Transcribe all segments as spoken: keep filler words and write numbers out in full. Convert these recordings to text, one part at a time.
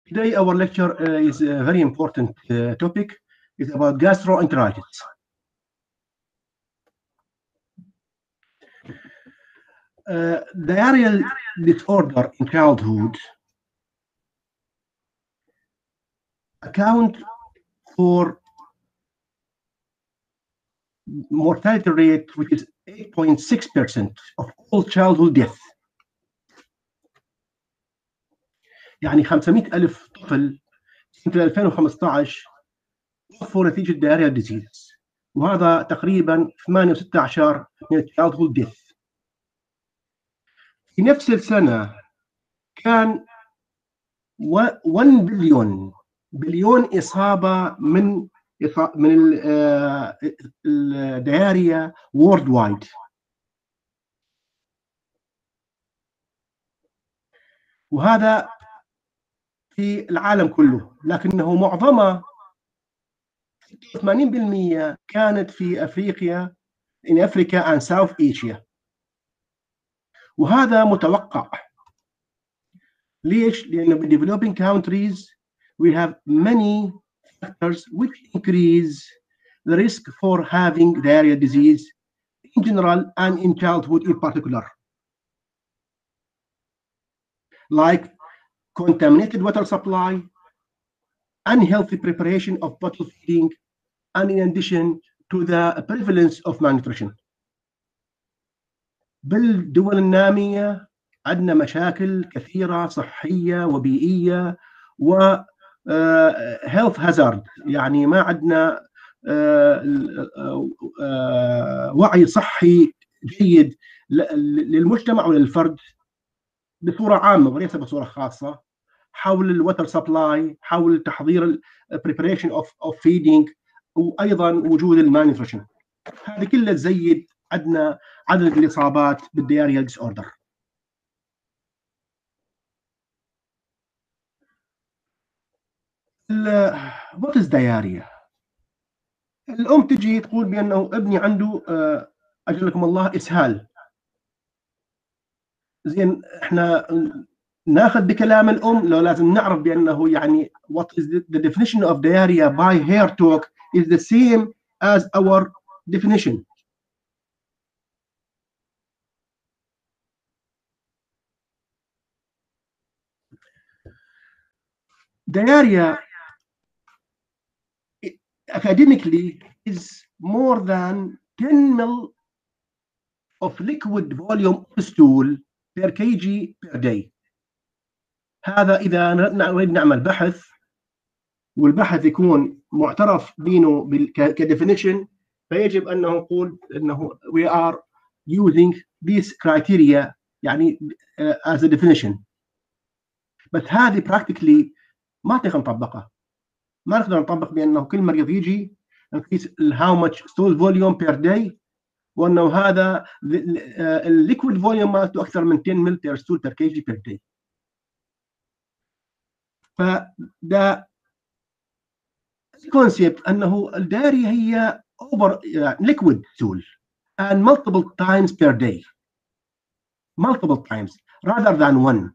Today our lecture uh, is a very important uh, topic. It's about gastroenteritis. Uh, diarrheal disorder in childhood account for mortality rate which is eight point six percent of all childhood death. يعني خمسمائة ألف طفل سنة ألفين وخمسة عشر توفوا نتيجة diarrheal disease، وهذا تقريبا ثمانية وستة عشر من childhood death. في نفس السنة كان واحد بليون بليون إصابة من من الدياريا وورلد وايد. وهذا في العالم كله، لكنه معظمه ثمانين بالمئة كانت في أفريقيا in Africa and South Asia. وهذا متوقع. ليش؟ لأنه في developing countries we have many factors which increase the risk for having diarrheal disease in general and in childhood in particular, like contaminated water supply, unhealthy preparation of bottle feeding, and in addition to the prevalence of malnutrition. بالدول النامية عندنا مشاكل كثيرة صحية وبيئية و health hazard، يعني ما عندنا وعي صحي جيد للمجتمع وللفرد بصورة عامة وليس بصورة خاصة حول الوتر سبلاي، حول تحضير preparation of of feeding، وأيضا وجود المالنيوتريشن. هذه كلها تزيد عندنا عدد الإصابات بالدياريال ديس اوردر. What is diarrhea؟ الأم تجي تقول بأنه ابني عنده أجلكم الله إسهال. زين احنا ناخذ بكلام الأم لو لازم نعرف بأنه يعني what is the, the definition of diarrhea by her talk is the same as our definition. Diarrhea academically is more than ten mil of liquid volume of stool per kg per day. هذا إذا نريد نعمل بحث والبحث يكون معترف بينه كديفينيشن، فيجب أن نقول أنه we are using this criteria يعني uh, as a definition. بس هذه practically ما تقدر نطبقها. ما نقدر نطبق بأنه كل مريض يجي نقيس how much stool volume per day وأنه هذا الليكويد فوليوم مالته أكثر من ten ml per stool per kg per day. فده concept أنه الداري هي over liquid stool and multiple times per day, multiple times rather than one.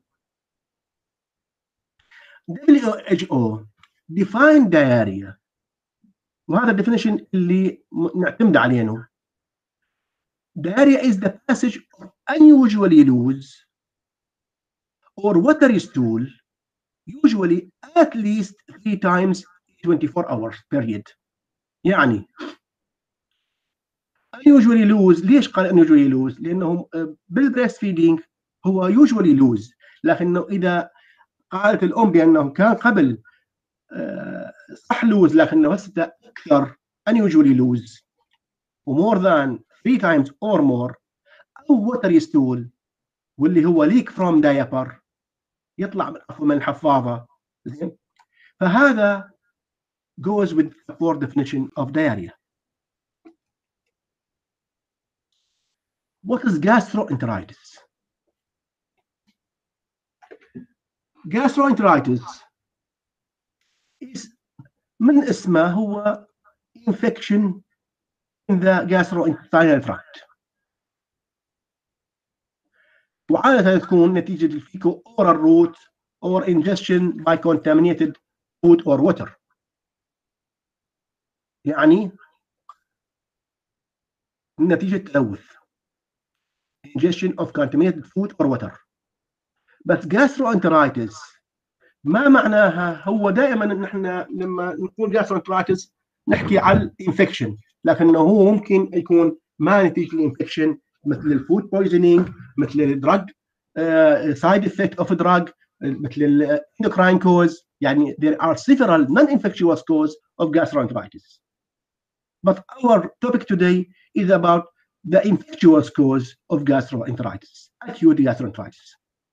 W H O define diarrhea، وهذا definition اللي نعتمد عليه. Diarrhea is the passage of unusually loose or watery stool, usually at least three times twenty-four hours period. يعني unusually loose. ليش قال unusually loose؟ لأنه بالبريست فيدينج هو usually loose، لكنه إذا قالت الأم بأنه كان قبل صح لوز لكنه هسه أكثر unusually loose و more than three times or more، أو watery stool واللي هو leak from diaper يطلع من الحفاضة. زين، فهذا goes with the fourth definition of diarrhea. What is gastroenteritis? Gastroenteritis is من اسمه هو infection in the gastrointestinal tract، وعادة تكون نتيجة الفيكو oral route or ingestion by contaminated food or water. يعني نتيجة تلوث ingestion of contaminated food or water. بس gastroenteritis ما معناها هو دائما نحن لما نقول gastroenteritis نحكي عن infection، لكنه هو ممكن يكون ما نتيجة الانفكشن مثل الفود بويزنينج، مثل الدراج سايد افكت اوف دراج، مثل الاندوكراين كوز. يعني there are several non-infectious causes of gastroenteritis. But our topic today is about the infectious cause of gastroenteritis, acute gastroenteritis.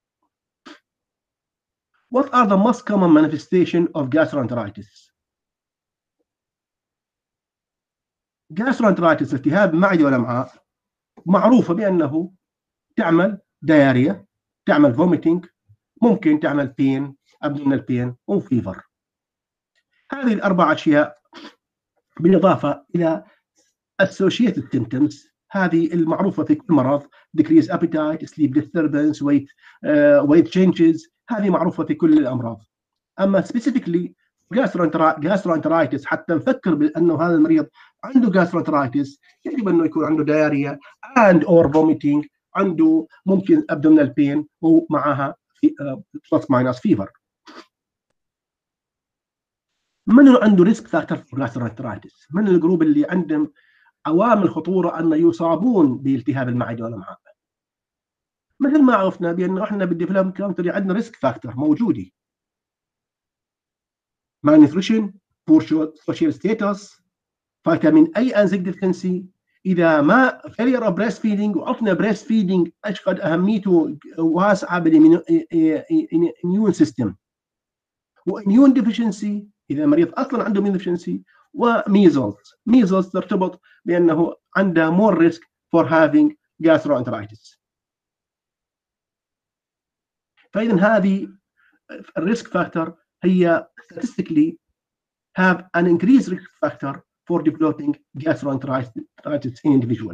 What are the most common manifestations of gastroenteritis? gastroenteritis التهاب معدة والأمعاء معروفة بأنه تعمل دياريا، تعمل vomiting، ممكن تعمل pain abdominal pain وفيفر. هذه الأربع أشياء بالإضافة إلى associated symptoms، هذه المعروفة في كل مرض، decreased appetite، sleep disturbance، weight uh, weight changes، هذه معروفة في كل الأمراض. أما specifically gastroenteritis حتى نفكر بأنه هذا المريض عنده gastroenteritis يجب أنه يكون عنده diarrhea and or vomiting، عنده ممكن abdominal pain ومعها plus minus fever. من اللي عنده risk factor for gastroenteritis؟ من الجروب اللي عندهم عوامل خطورة أن يصابون بالتهاب المعدة والأمعاء؟ مثل ما عرفنا بأنه احنا بالديفلوبمنت كونتري عندنا ريسك فاكتور موجودة، malnutrition، poor social status، فيتامين A and zinc deficiency. إذا ما failure of breastfeeding، وعرفنا breastfeeding ايش قد أهميته واسعة بالإميون سيستم، وإميون deficiency إذا مريض أصلا عنده immune deficiency، وميزلز. ميزلز ترتبط بأنه عنده more risk for having gastroenteritis. فإذا هذه الريسك فاكتور هي statistically have an increased risk factor for developing gastroenteritis in individual.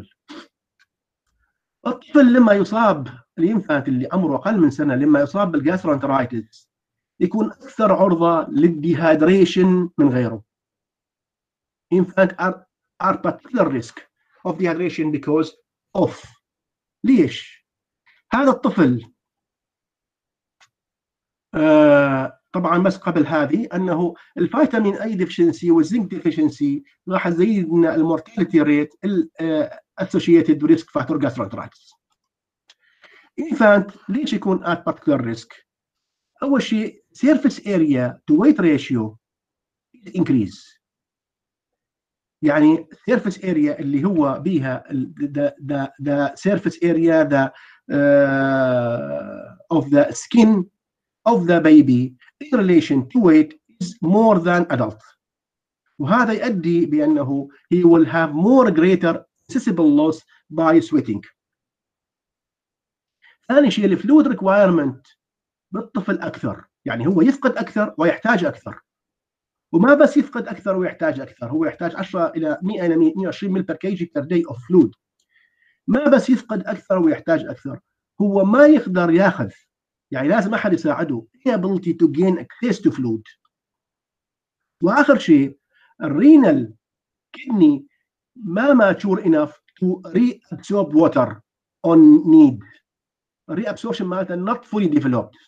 الطفل لما يصاب، الانفانت اللي عمره أقل من سنة لما يصاب بالجاسترونترايتس يكون أكثر عرضة للديهايدريشن من غيره. Infant are, are particular risk of dehydration because of. ليش؟ هذا الطفل آه طبعا بس قبل هذه انه الفيتامين اي ديفشنسي والزنك ديفشنسي راح يزيد لنا المورتاليتي ريت associated with risk factor gastroenteritis. infant ليش يكون at particular risk؟ اول شيء surface area to weight ratio increase. يعني surface area اللي هو بيها the the the surface area the uh, of the skin of the baby in relation to weight is more than adult. وهذا يؤدي بأنه he will have more greater accessible loss by sweating. ثاني شيء الفلويد requirement بالطفل أكثر، يعني هو يفقد أكثر ويحتاج أكثر، وما بس يفقد أكثر ويحتاج أكثر، هو يحتاج عشرة إلى مئة إلى مئة وعشرين مل per kg per day of fluid. ما بس يفقد أكثر ويحتاج أكثر، هو ما يقدر ياخذ، يعني لازم أحد يساعده ability to gain access to fluid. وآخر شيء الرينال kidney ما mature enough to reabsorb water on need. reabsorption معناتها not fully developed.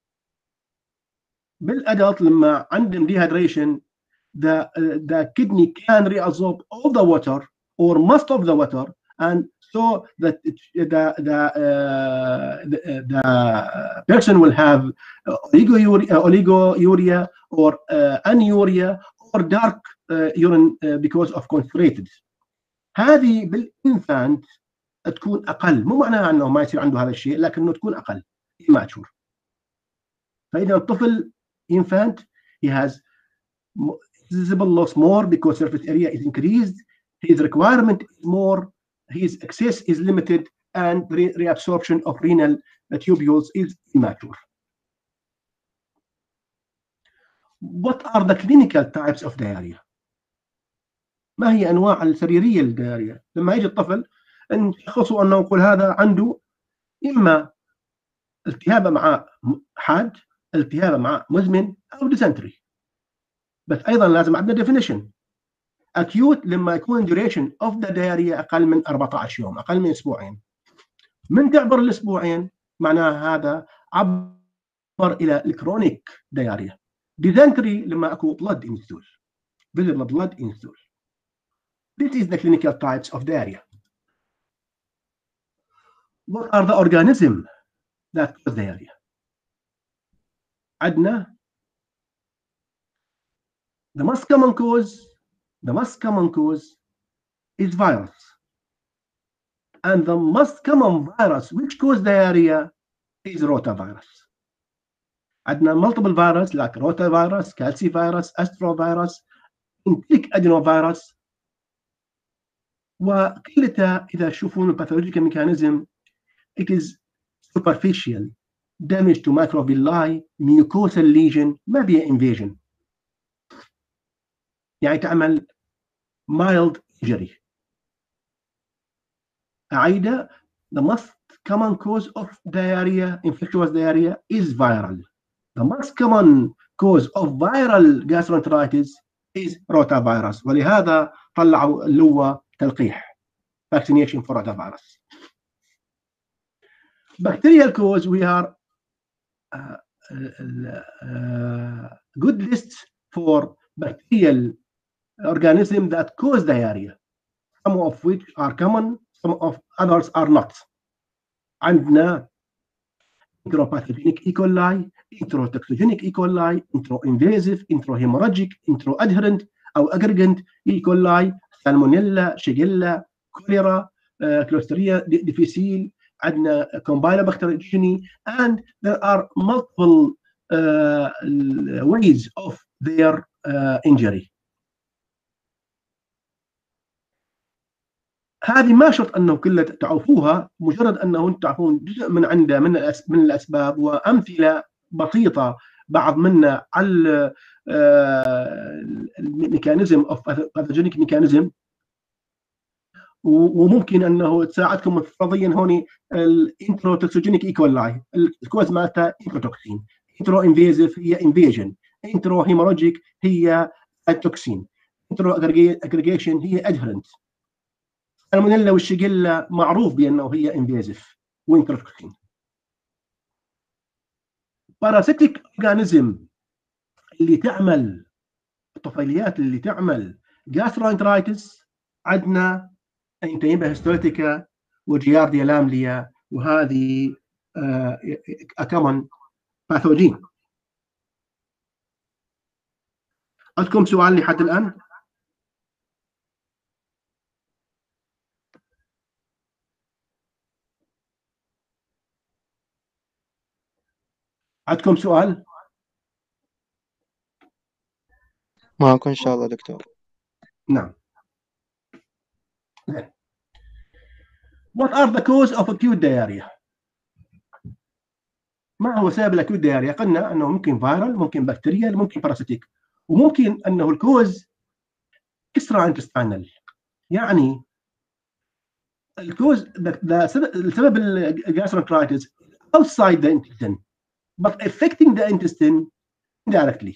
بالأدلت لما عندهم dehydration the the kidney can reabsorb all the water or most of the water, and so that the the, uh, the the person will have oliguria, oliguria or uh, anuria or dark uh, urine uh, because of concentrated. هذه بالإنفانت تكون أقل، مو معناها أنه ما يصير عنده هذا الشيء، لكنه تكون أقل immature. فإذا الطفل infant he has visible loss more because surface area is increased, his requirement is more, his access is limited, and re reabsorption of renal tubules is immature. What are the clinical types of diarrhea? ما هي أنواع السريرية للدياريا؟ لما يجي الطفل نشخصه أنه نقول هذا عنده إما التهاب أمعاء حاد التهاب امعاء مزمن او ديسنتري. بس ايضا لازم عندنا definition. acute لما يكون duration of the diarrhea اقل من أربعة عشر يوم، اقل من اسبوعين. من تعبر الاسبوعين معناها هذا عبر الى الكرونيك diarrhea. dysentery لما اكو blood in stool، visible blood in stool. This is the clinical types of diarrhea. What are the organisms that cause diarrhea? عندنا the most common cause the most common cause is virus, and the most common virus which cause diarrhea is rotavirus. عندنا multiple virus like rotavirus, calcivirus, astrovirus, enteric adenovirus. وكلتا إذا تشوفون الباثولوجيكال ميكانيزم it is superficial damage to microvilli, mucosal lesion، ما بيها invasion، يعني تعمل mild injury. أعيدها، the most common cause of diarrhea, infectious diarrhea, is viral. The most common cause of viral gastroenteritis is rotavirus، ولهذا طلعوا اللي هو تلقيح vaccination for rotavirus. Bacterial cause we are uh, uh, good lists for bacterial organisms that cause diarrhea, some of which are common, some of others are not. عندنا enteropathogenic E. coli, enterotoxogenic E. coli, enteroinvasive, enterohemorrhagic, enteroadherent أو aggregant E. coli, salmonella, shigella, cholera, uh, clostridia difficile. عندنا Campylobacter jejuni, and there are multiple uh, ways of their uh, injury. هذه ما شرط انه كلها تعرفوها، مجرد انه تعرفون جزء من عنده من من الاسباب وامثله بسيطه بعض منها على الميكانيزم اوف باثوجينيك ميكانيزم، وممكن انه تساعدكم افتراضيا هون. الانتروتوكسوجينيك ايكولاي الكوز مالتها انتروتوكسين، انترو انفيزيف هي انفيجن، انترو هيموراجيك هي التوكسين، انترو اجريجيشن هي ادهرنت. المونيلا والشيجيلا معروف بانه هي انفيزيف وانتروتوكسين. باراسيتيك اورجانيزم اللي تعمل الطفيليات اللي تعمل جاستروانترايتس عندنا انتيمبا هيستوليتيكا وجيارديا لامليا، وهذه كمان باثوجين. عندكم سؤال لحد الآن؟ عندكم سؤال؟ معكم إن شاء الله دكتور. نعم. What are the cause of acute diarrhea؟ ما هو سبب الاكيوت diarrhea؟ قلنا انه ممكن فايرال، ممكن بكتيريال، ممكن باراسيتيك، وممكن انه الكوز اكسترا انتستينال، يعني الكوز السبب الجاستروانترايتس outside the intestine but affecting the intestine indirectly.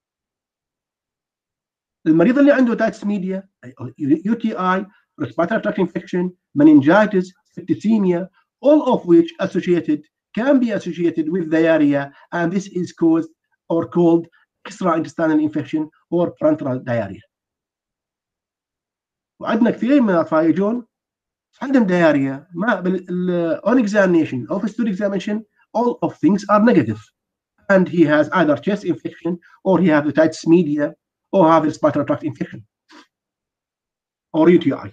المريض اللي عنده تايتس ميديا، يو تي اي، respiratory tract infection, meningitis, septicemia, all of which associated can be associated with diarrhea, and this is caused or called extraintestinal infection or parenteral diarrhea. وعندنا كثير من الاطفال يجون عندهم diarrhea، ما بال on examination or stool examination all of things are negative, and he has either chest infection or he has otitis media or have respiratory tract infection or U T I.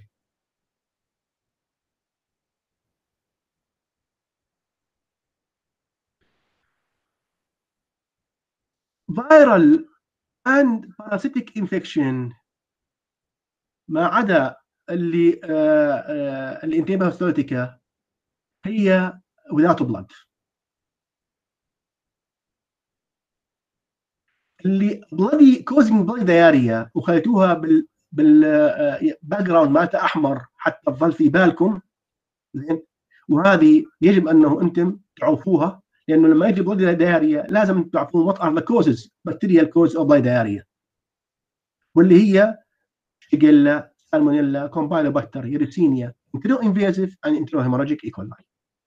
Viral and parasitic infection ما عدا اللي الانتيبا هيستوليتيكا هي without blood. اللي bloody causing blood diarrhea وخليتوها بال بالباك جراوند مالته احمر حتى تظل في بالكم، زين، وهذه يجب انه انتم تعرفوها لانه لما يجي بلودي دايريا لازم تعرفون وات ار ذا كوزز بكتيريال كوز اوف دايريا، واللي هي شيجيلا، سالمونيلا، كومبايلوباكتر، يرسينيا، انترو انفيزيف اند انترو هيموراجيك ايكولاي.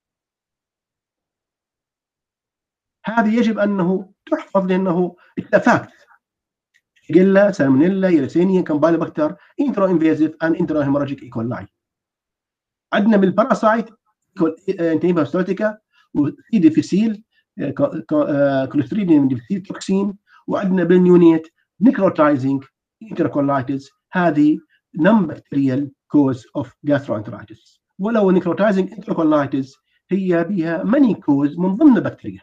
هذه يجب انه تحفظ لانه اتفاقت شيجيلا، سالمونيلا، يرسينيا، كومبايلوباكتر، انترو انفيزيف اند انترو هيموراجيك ايكولاي. عندنا بالباراسايت انتيبا ستوتيكا وسي ديفيسيل كوليستريديوم ديفيسيل توكسين، وعندنا بالنيونيت نيكروتايزنج انتركولايتس. هذه نون بكتيريال كوز اوف جاستروانترايتس، ولو نيكروتايزنج انتركولايتس هي بها ماني كوز من ضمن بكتيريا.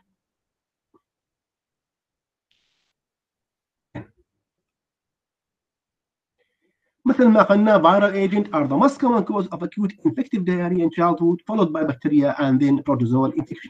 مثل ما قلنا viral agent are the most common cause of acute infective diarrhea in childhood followed by bacteria and then protozoal infection.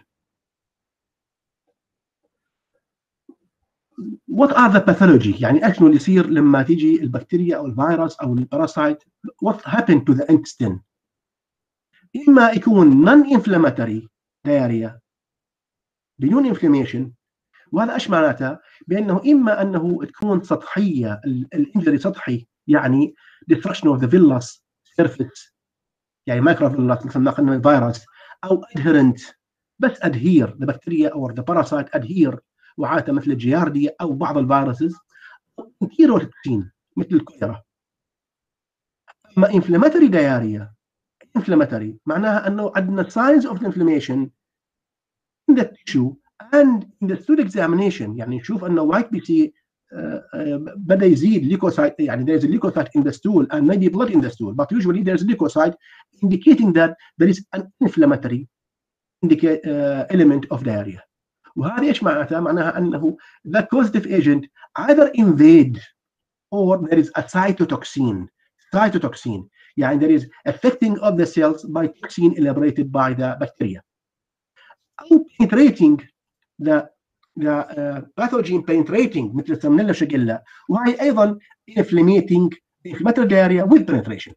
What are the pathology؟ يعني ايش اللي يصير لما تيجي البكتيريا او الفيروس او الباراسايت؟ What happened to the intestine؟ اما يكون non inflammatory diarrhea بدون inflammation، وهذا ايش معناته؟ بانه اما انه تكون سطحيه، الانجري سطحي، يعني destruction of the villus surface، يعني مايكرو فيلس مثل ما قلنا الفيروس، او adherent بس adhere the bacteria or the parasite adhere، وعاده مثل الجيارديا او بعض الفيروسز، انتيروتوكسين مثل الكوليرا. اما inflammatory diarrhea، inflammatory معناها انه عندنا signs of inflammation in the tissue and in the stool examination، يعني نشوف انه وايت بي سي بدا يزيد ليكوسايت، يعني there is a leukocyte in the stool and maybe blood in the stool, but usually there is a leukocyte indicating that there is an inflammatory indicate, uh, element of diarrhea. وهذه ايش معناتها؟ معناها انه the causative agent either invade or there is a cytotoxin. Cytotoxin يعني there is affecting of the cells by toxin elaborated by the bacteria, أو penetrating the the uh, pathogen penetrating مثل السالمونيلا شيجيلا، وهي ايضا inflamming inflammatory diarrhea with penetration.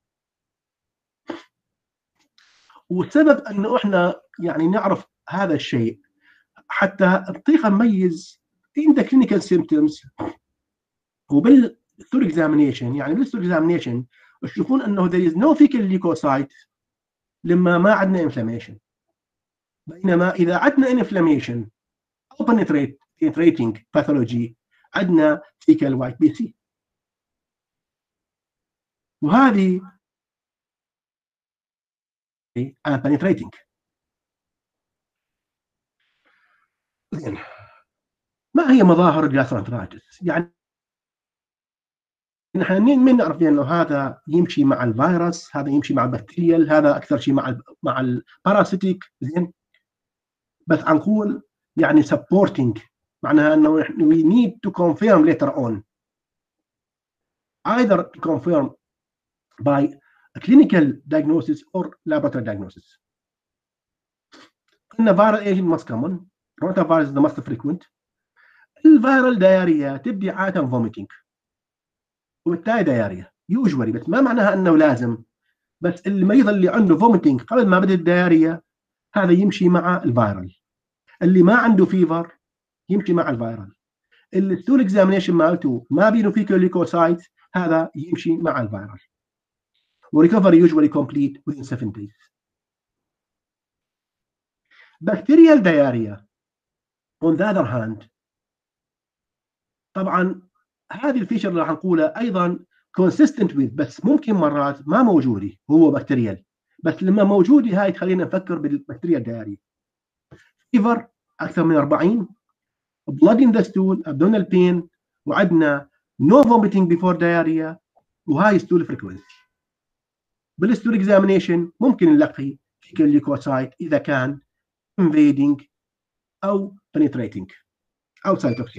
والسبب انه احنا يعني نعرف هذا الشيء حتى نطيق نميز in the clinical symptoms وبالستور examination. يعني بالستور examination تشوفون انه there is no fecal leukocyte لما ما عندنا inflammation، بينما اذا عندنا inflammation او penetrating pathology عندنا fecal white بي سي، وهذه and penetrating. زين، ما هي مظاهر الجاسترونترايتس؟ يعني نحن من نعرف انه هذا يمشي مع الفيروس، هذا يمشي مع البكتيريال، هذا اكثر شيء مع ال مع الباراسيتيك. زين، بس نقول يعني supporting معناها انه we need to confirm later on either to confirm by a clinical diagnosis or laboratory diagnosis. قلنا viral agent most common، rotavirus the most frequent. الفيرال دايريا تبدي عاده vomiting وبالتالي دايريا يوجوالي، بس ما معناها انه لازم، بس المريض اللي عنده vomiting قبل ما بدا الدايريا هذا يمشي مع الفيرال. اللي ما عنده فيفر يمشي مع الفيرال. الستول اكزامينيشن مالته ما بينه فيكال ليكوسايت هذا يمشي مع الفيرال. وريكفري يوجوالي كومبليت within seven days. بكتيريال دايريا on the other hand، طبعا هذه الفيشر اللي راح نقولها ايضا consistent with، بس ممكن مرات ما موجوده، هو بكتيريال، بس لما موجوده هاي تخلينا نفكر بالبكتيريا الدايريا. فيفر اكثر من أربعين، blood in the stool، abdominal pain، وعندنا no vomiting before diarrhea، وهاي stool frequency. بالستول examination ممكن نلاقي fecal leukocyte اذا كان invading او penetrating او cytotoxic.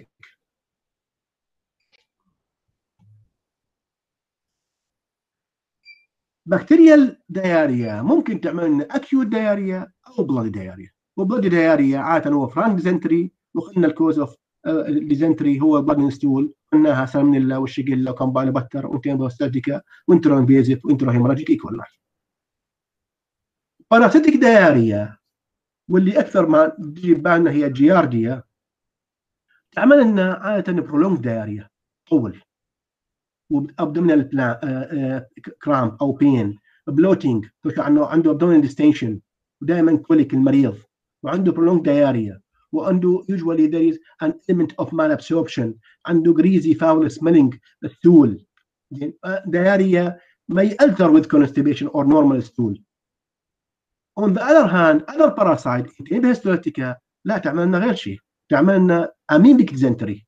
بكتيريال دايريا ممكن تعمل لنا اكيوت دايريا او بلادي دايريا، وبلادي دايريا عاده هو فرانك ديزنتري، وقلنا الكوز اوف ديزنتري هو بلاد ستول، قلناها سالمونيلا والشيجيلا وكامبايلوباكتر وانتيموستاتيكا وانترو انفيزيف وانترو هيموراجيك ايكولاي. باراسيتيك دايريا واللي اكثر ما تجي ببالنا هي جيارديا، تعمل لنا عاده برولونج دايريا طول، وابدومينال كرامب او بين، بلوتينج عنده عنده ابدومينال ديستنشن، ودائما كوليك المريض، وعنده برولونج دايريا، وعنده usually there is an element of malabsorption، عنده greasy foul smelling stool. diarrhea may alter with constipation or normal stool. On the other hand, other parasite Histolytica لا تعمل لنا غير شيء، تعمل لنا amoebic dysentery.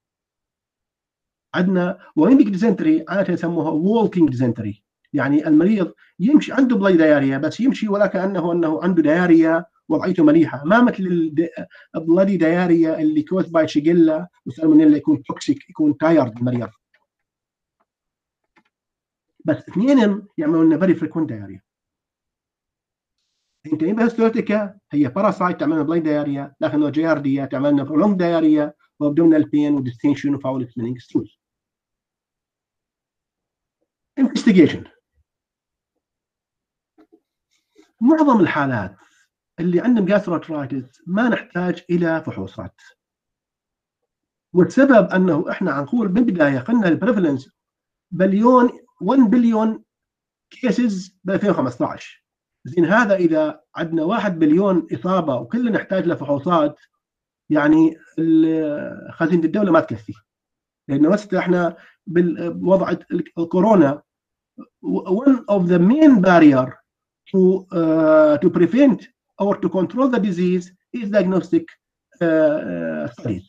عندنا وamoebic dysentery عادة يسموها walking dysentery، يعني المريض يمشي عنده بلاي دايريا بس يمشي ولا كأنه أنه عنده دايريا وضعيته مليحة، ما مثل البلادي دايريا اللي كوز باي شيجيلا وسالمونيلا يكون توكسيك، يكون تايرد المريض. بس اثنين يعملوا لنا فيري فريكوينت دايريا. انتيميبا هيستوليتيكا هي باراسايت تعمل لنا بلاي دايريا، لكنه جيارديا تعمل لنا برولونج دايريا وابدومينال بين وديستنشن وفاول سميلينج ستول. انفستيجيشن. معظم الحالات اللي عندهم جاستروانترايتس ما نحتاج الى فحوصات، والسبب انه احنا نقول بالبدايه قلنا البريفلنس بليون واحد بليون كيسز ب ألفين وخمسة عشر. زين هذا اذا عندنا واحد بليون اصابه وكلنا نحتاج لفحوصات، يعني خزينه الدوله ما تكفي، لانه بس احنا بوضع الكورونا one of the main barrier to uh, to prevent or to control the disease is diagnostic uh, studies.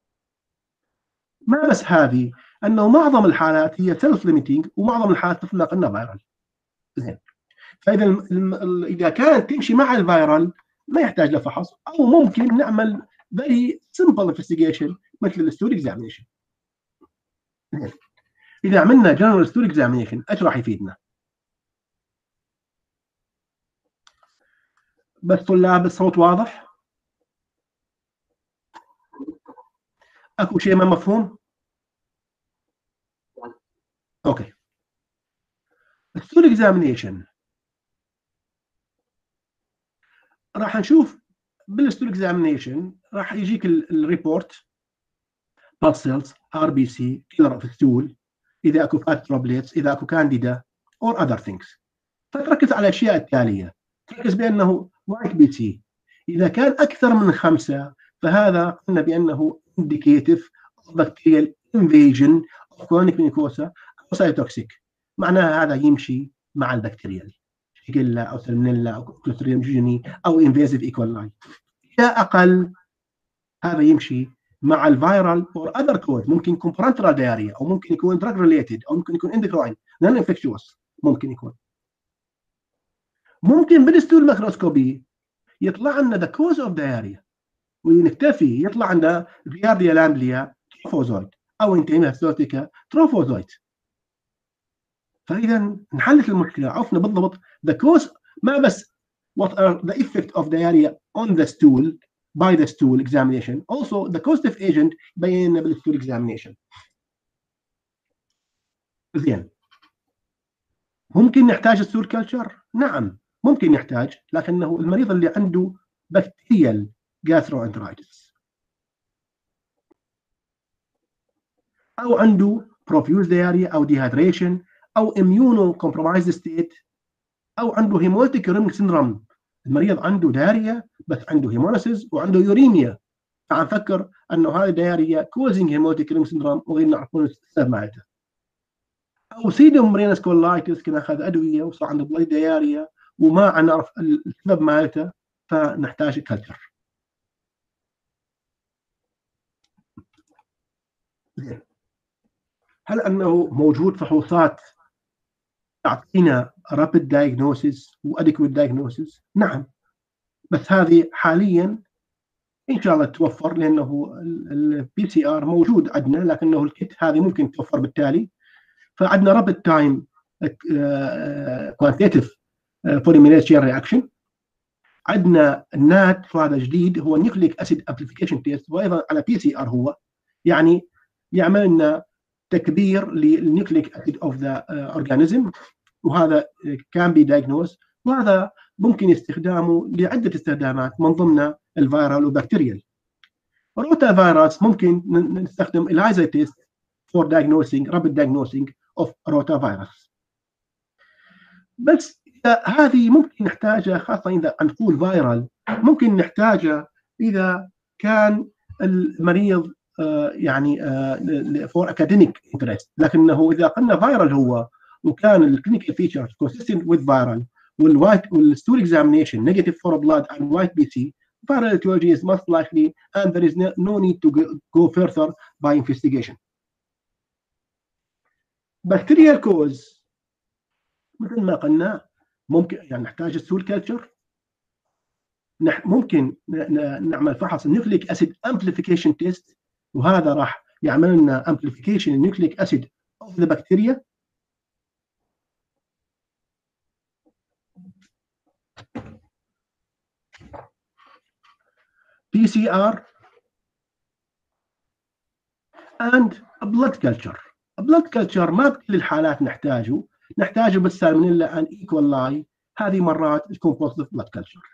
ما بس هذه، انه معظم الحالات هي سيلف ليميتنج، ومعظم الحالات مثل ما قلنا فايرال. زين، فاذا اذا كانت تمشي مع الفيرال ما يحتاج لفحص، او ممكن نعمل very simple investigation مثل الستوري اكزامينيشن. اذا عملنا جنرال ستوري اكزامينيشن ايش راح يفيدنا؟ بس طلاب الصوت واضح؟ اكو شيء ما مفهوم؟ اوكي. الستوري اكزامينيشن راح نشوف بالستوري اكزامينيشن راح يجيك الريبورت blood cells ار بي سي كيلر اوف ستول، اذا اكو فات تروبليتس، اذا اكو كانديدا or other things. فتركز على الاشياء التاليه، تركز بانه وايت بي سي اذا كان اكثر من خمسه فهذا قلنا بانه indicative of bacterial invasion of chronic mucosa او cytotoxic، معناها هذا يمشي مع البكتيريال شيجيلا او سالمونيلا او كلوستريديوم جيني او انفيزيف ايكولاي. اذا اقل هذا يمشي مع الفيرال اور اذر كوز، ممكن يكون برانترال دايريا، او ممكن يكون دراج ريليتد، او ممكن يكون اندوكراين نون انفكشوس، ممكن يكون. ممكن بالستول ماكروسكوبي يطلع لنا ذا كوز اوف دايريا ونكتفي يطلع عندنا جيارديا لامبليا تروفوزويد او انتيميا هيستوليتيكا تروفوزويد. فاذا نحلت المشكله، عرفنا بالضبط the cause، ما بس what are the effect of diarrhea on the stool by the stool examination, also the causative agent بينا بالstool examination. زين، ممكن نحتاج stool culture؟ نعم ممكن نحتاج، لكنه المريض اللي عنده bacterial gastroenteritis او عنده profuse diarrhea او dehydration او immuno compromised state او عنده hemolytic uremic syndrome، المريض عنده دايريا بس عنده هيموليسيس وعنده يوريميا، تعال نفكر انه هذه دايريا كوزنج hemolytic uremic syndrome وغير نعرفون السبب مالته. او سيدوم رينس كولايتس كنا اخذ ادويه وصار عنده بلاي دايريا وما نعرف السبب مالته، فنحتاج كلتشر. هل انه موجود فحوصات تعطينا رابيد دايجنوسيس واديكويت دايجنوسيس؟ نعم، بس هذه حاليا ان شاء الله توفر، لانه البي سي ار موجود عندنا، لكنه الكيت هذه ممكن توفر بالتالي. فعندنا رابيد تايم كوانتيتيف بوليميريز تشين رياكشن، عندنا النات وهذا جديد هو نيوكليك اسيد امبليفيكيشن تيست، وايضا على بي سي ار، هو يعني يعمل لنا تكبير للنيوكليك اسيد اوف ذا اورجانيزم، وهذا كان بي دايجنوز وهذا ممكن استخدامه لعدة استخدامات من ضمنها الفيرال والبكتيريال. روتا فيروس ممكن نستخدم ELISA test for diagnosing rapid diagnosing of rotavirus. بس هذه ممكن نحتاجها خاصة إذا نقول فيرال، ممكن نحتاجها إذا كان المريض يعني for academic interest، لكنه إذا قلنا فيرال هو وكان الكلينيكال فيتشرز consistent with viral والوايت والstool examination negative for blood and white B C, viral etiology is most likely and there is no need to go further by investigation. Bacterial cause مثل ما قلنا ممكن يعني نحتاج السول كلتشر، ممكن نعمل فحص النيوكليك اسيد امبليفيكيشن تيست، وهذا راح يعمل لنا امبليفيكيشن النيوكليك اسيد اوف ذا بكتيريا. بي سي ار and blood culture. blood culture ما بكل الحالات نحتاجه، نحتاجه بالسالمونيلا and E. coli، هذه مرات تكون positive blood culture.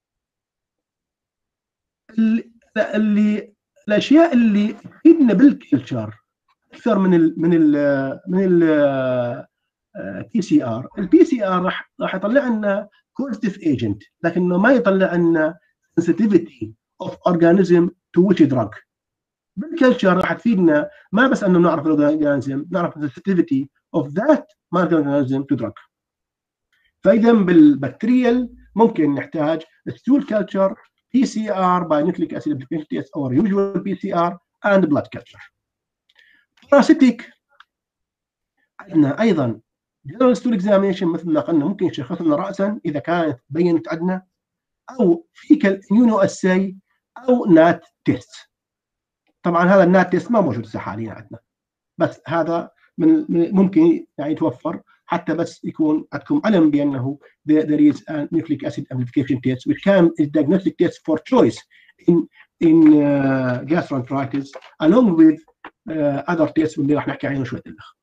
اللي الاشياء اللي تفيدنا بالكلتشر اكثر من ال من ال من ال بي سي ار. البي سي ار راح راح يطلع لنا كوزيتيف ايجنت، لكنه ما يطلع لنا sensitivity of organism to which drug. بالكلتشر راح تفيدنا ما بس انه نعرف الاورجانيزم، نعرف sensitivity of that organism to drug. فاذا بالبكتيريال ممكن نحتاج stool culture P C R by nucleic acid amplification test or usual P C R and blood culture. Parasitic عندنا ايضا general stool examination مثل ما قلنا ممكن يشخص لنا راسا اذا كانت بينت عندنا، او fecal immunoassay او نات تيست. طبعا هذا النات تيست ما موجود حاليا عندنا، بس هذا من ممكن يعني يتوفر حتى بس يكون عندكم علم بانه there is a nucleic acid amplification test which can is diagnostic test for choice in in uh, gastroenteritis along with uh, other tests اللي راح نحكي عنهم شوي الاخ.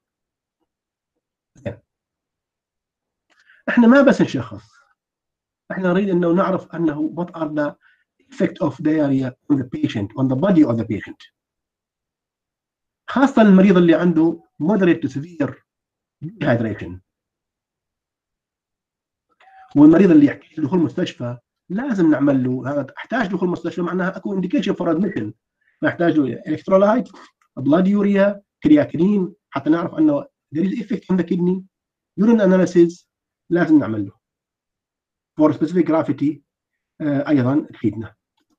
احنا ما بس نشخص، احنا نريد انه نعرف انه what are the effect of diarrhea on the patient on the body of the patient، خاصة المريض اللي عنده moderate to severe dehydration، والمريض اللي يحتاج دخول المستشفى لازم نعمل له هذا، احتاج دخول المستشفى معناها اكو انديكيشن فور ادميشن، نحتاج له الكترولايت، بلاد يوريا، كرياتينين، حتى نعرف انه there is effect on the kidney، urine analysis لازم نعمل له for specific gravity آه ايضا تفيدنا.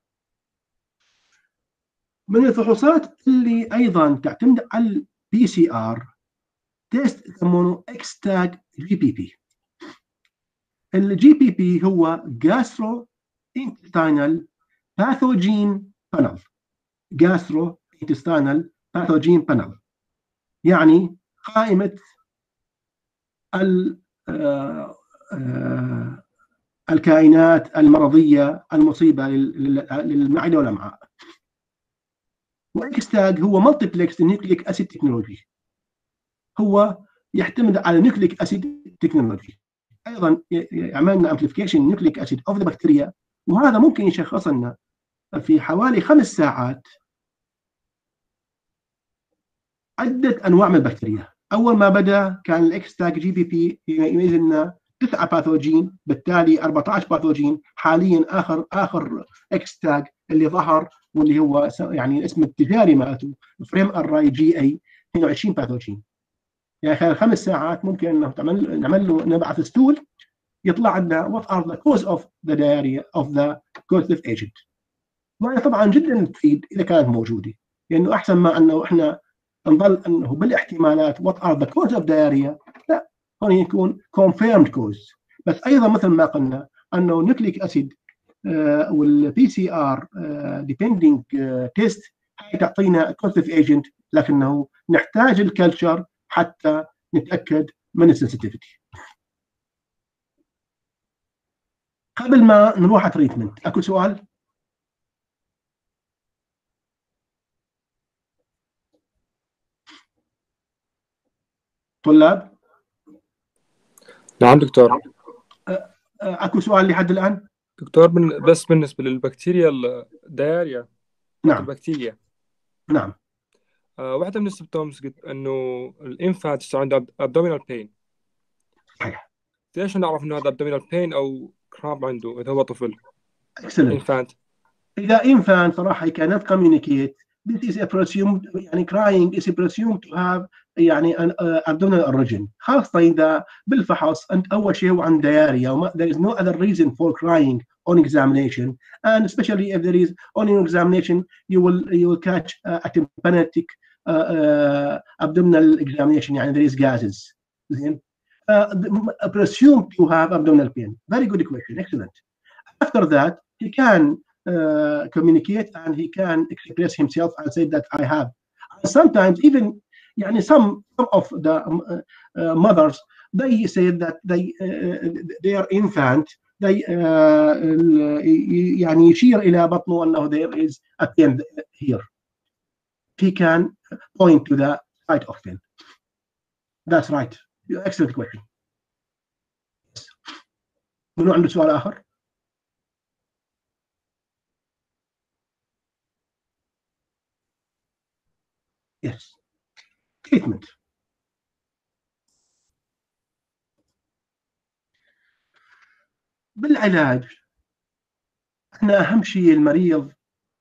من الفحوصات اللي ايضا تعتمد على البي سي ار تيست يسمونه اكستاج جي بي بي. الجي بي بي هو جاسترو intestinal pathogen panel. جاسترو intestinal pathogen panel يعني قائمة ال الكائنات المرضية المصيبة للمعدة والأمعاء. واكستاج هو مالتيبلكس نيوكليك اسيد تكنولوجي، هو يعتمد على نيوكليك اسيد تكنولوجي، ايضا عملنا امبليفيكيشن نيوكليك اسيد اوف ذا بكتيريا، وهذا ممكن يشخص لنا في حوالي خمس ساعات عده انواع من البكتيريا. اول ما بدا كان الاكستاج جي بي بي يميز لنا تسعه باثوجين، بالتالي أربعة عشر باثوجين. حاليا اخر اخر اكستاج اللي ظهر واللي هو يعني الاسم التجاري مالته فريم اراي جي اي اثنين وعشرين باثوجين. يعني خلال خمس ساعات ممكن انه تعمل نعمل له نبعث ستول يطلع عندنا what are the cause of the diarrhea of the causative agent. وهي طبعا جدا تفيد اذا كانت موجوده، لانه احسن ما انه احنا نظل انه بالاحتمالات what are the cause of diarrhea، لا هون يكون confirmed cause. بس ايضا مثل ما قلنا انه نيوكليك اسيد والبي سي ار depending تيست هاي تعطينا causative agent، لكنه نحتاج الكلتشر حتى نتاكد من السنسيتيفيتي. قبل ما نروح على تريتمنت اكو سؤال؟ طلاب؟ نعم دكتور. اكو سؤال لحد الان؟ دكتور بن- بس بالنسبة للبكتيريا الدايريا بتاعت نعم البكتيريا، نعم آه واحدة من السيمبتومز قلت إنه الإنفانت يصير عنده abdominal pain. صحيح. ليش نعرف إنه هذا abdominal pain أو cramp عنده إذا هو طفل؟ excellent. infant. إذا infant صراحة he cannot communicate, this is a presumed, يعني crying is presumed to have يعني an uh, abdominal origin، خاصة إذا بالفحص أنت أول شيء هو عن diarrhea وما there is no other reason for crying on examination, and especially if there is on your examination you will you will catch uh, a tympanic uh, uh, abdominal examination يعني there is gases. زين uh, presumed to have abdominal pain. Very good question, excellent. After that he can Uh, communicate and he can express himself and say that I have. And sometimes even يعني some some of the uh, uh, mothers they say that they uh, their infant they uh, يعني يشير إلى بطنه أنه there is a pain here. He can point to the site of pain. That's right. Excellent question. منو عنده سؤال آخر؟ Yes. Treatment. بالعلاج احنا اهم شيء المريض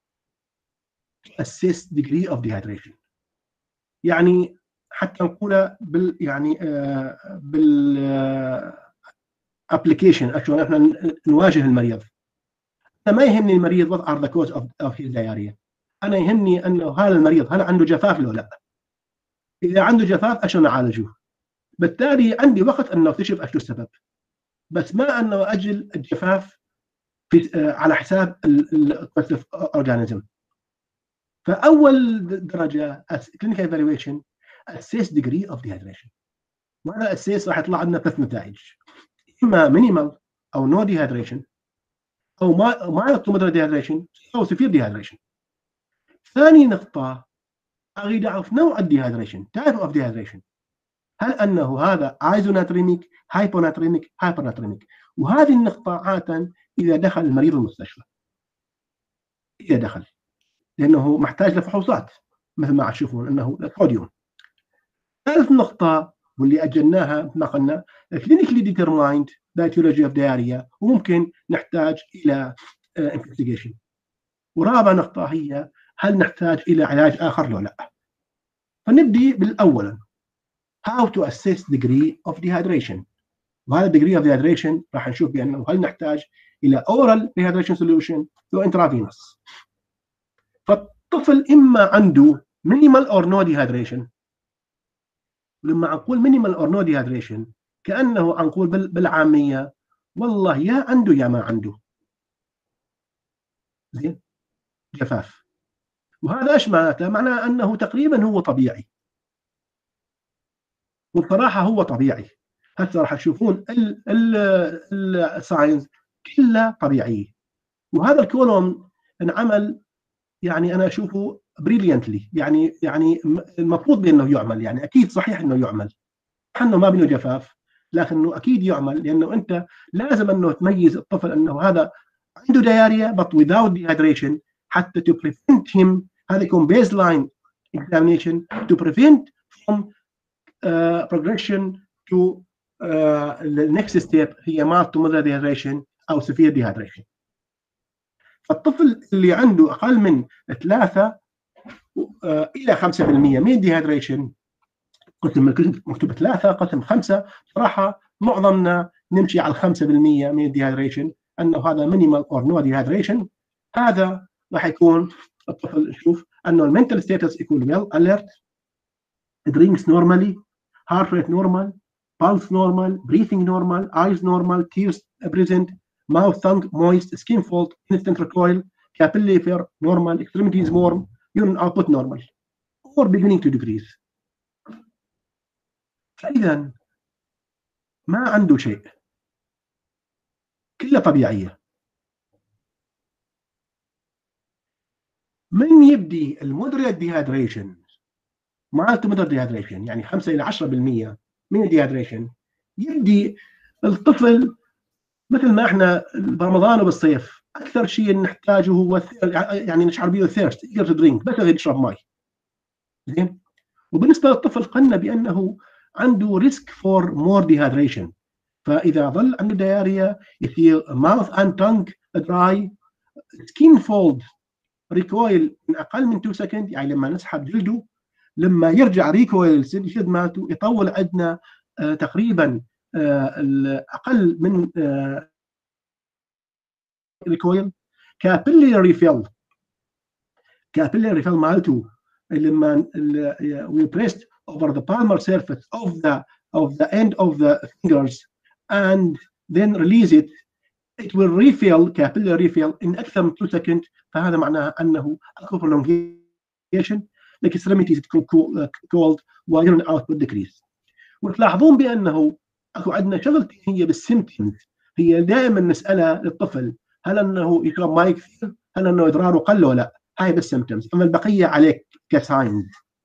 assess degree of dehydration، يعني حتى نقولها بال يعني آه بال آه application عشان احنا نواجه المريض. انا ما يهمني المريض what are the cause of, of his diarrhea، انا يهمني انه هذا المريض هل عنده جفاف لو لا. اذا عنده جفاف عشان اعالجه، بالتالي عندي وقت انه اكتشف ايش السبب، بس ما انه اجل الجفاف في آه على حساب الاورجانيزم. فاول درجه clinical evaluation assess degree of dehydration، وهذا assess راح يطلع لنا ثلاث نتائج، اما minimal او no dehydration او ما ما moderate dehydration او severe dehydration. ثاني نقطه اريد اعرف نوع الديهايدريشن type of dehydration، هل انه هذا ايزوناتريميك هايبوناتريميك هايبرناتريميك. وهذه النقطه عاده اذا دخل المريض المستشفى، اذا دخل لانه محتاج لفحوصات مثل ما تشوفون انه البوديوم. ثالث نقطة واللي أجلناها مثل ما قلنا clinically determined etiology of diarrhea، وممكن نحتاج إلى investigation. ورابع نقطة هي هل نحتاج إلى علاج آخر لو لا. فنبدي بالأول how to assess degree of dehydration، وهذا degree of dehydration راح نشوف بأنه هل نحتاج إلى oral dehydration solution أو intravenous. فالطفل إما عنده minimal or no dehydration. لما نقول minimal or no dehydration كأنه نقول بالعامية والله يا عنده يا ما عنده زين جفاف. وهذا ايش معناته؟ معناه انه تقريبا هو طبيعي، وبصراحه هو طبيعي. هسه راح تشوفون الساينز كلها طبيعيه. وهذا الكولوم انعمل يعني انا اشوفه بريليانتلي، يعني يعني المفروض بانه يعمل، يعني اكيد صحيح انه يعمل، انه ما بينه جفاف لكنه اكيد يعمل، لانه انت لازم انه تميز الطفل انه هذا عنده diarrhea but without dehydration حتى to prevent him. هذا يكون بيز لاين examination to prevent from uh, progression to uh, the next step هي mild to moderate dehydration او severe dehydration. الطفل اللي عنده اقل من ثلاثة uh, الى خمسة بالمئة من dehydration، قسم مكتوب ثلاثة قسم خمسة، صراحة معظمنا نمشي على خمسة بالمئة من الديهايدريشن، انه هذا مينيمال اور نو ديهايدريشن. هذا راح يكون الطفل يشوف انه المنتل ستاتس يكون ويل اليرت، درينكس نورمالي، هارت ريت نورمال، pulse نورمال، breathing نورمال، eyes نورمال، tears present، mouth tongue moist، skin fold، instant recoil، capillary fair normal، extremities warm، urine output normal or beginning to decrease. فإذا ما عنده شيء، كله طبيعية. من يبدي المودريت ديهايدريشن مع المودريت ديهايدريشن يعني خمسة إلى عشرة بالمئة من الديهايدريشن، يبدي الطفل مثل ما احنا برمضان وبالصيف اكثر شيء نحتاجه هو يعني نشعر به ثيرست eager to drink، بس يشرب ماء. زين. وبالنسبه للطفل قلنا بانه عنده ريسك فور مور ديهايدريشن، فاذا ظل عنده دياريا يصير mouth and tongue dry، skin fold ريكويل من اقل من اثنين سكند، يعني لما نسحب جلده لما يرجع ريكويل الشد مالته يطول عندنا آه تقريبا آه اقل من آه ريكويل. كابيلري ريفيل كابيلري ريفيل مالته لما we pressed over the palmar surface of the of the end of the fingers and then release it it will refill capillary refill in اكثر من اثنين سكند، فهذا معناه انه اكو prolongation the extremities cold ويرن output decrease. وتلاحظون بانه اكو عندنا شغلتين هي بالسيمتومز، هي دائما نسالها للطفل هل انه يشرب ماء كثير، هل انه ادراره قل ولا لا، هاي بالسيمتومز، اما البقيه عليك كساينز.